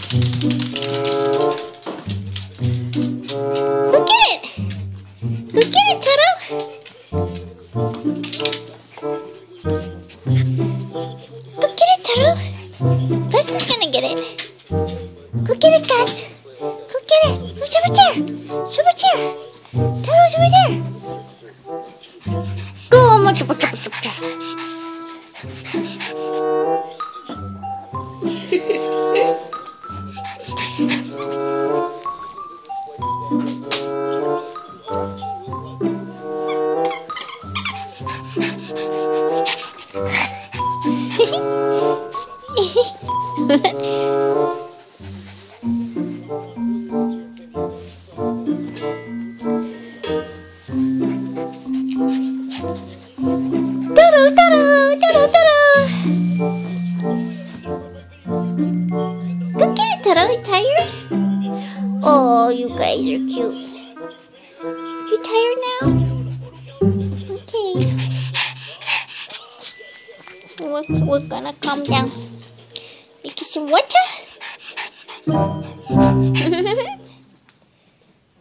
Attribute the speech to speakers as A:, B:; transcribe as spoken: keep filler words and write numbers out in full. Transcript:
A: Go get it! Go get it, Toto! Go get it, Toto! Gus is gonna get it. Go get it, Gus! Go get it! It's over there! It's over there! Toto's over there! Go on, much, much, much, much. Toto, Toto, Toto, Toto. Go get it, Toto. You tired? Oh, you guys are cute. You tired now? Okay. We're, we're gonna calm down. Make you some water?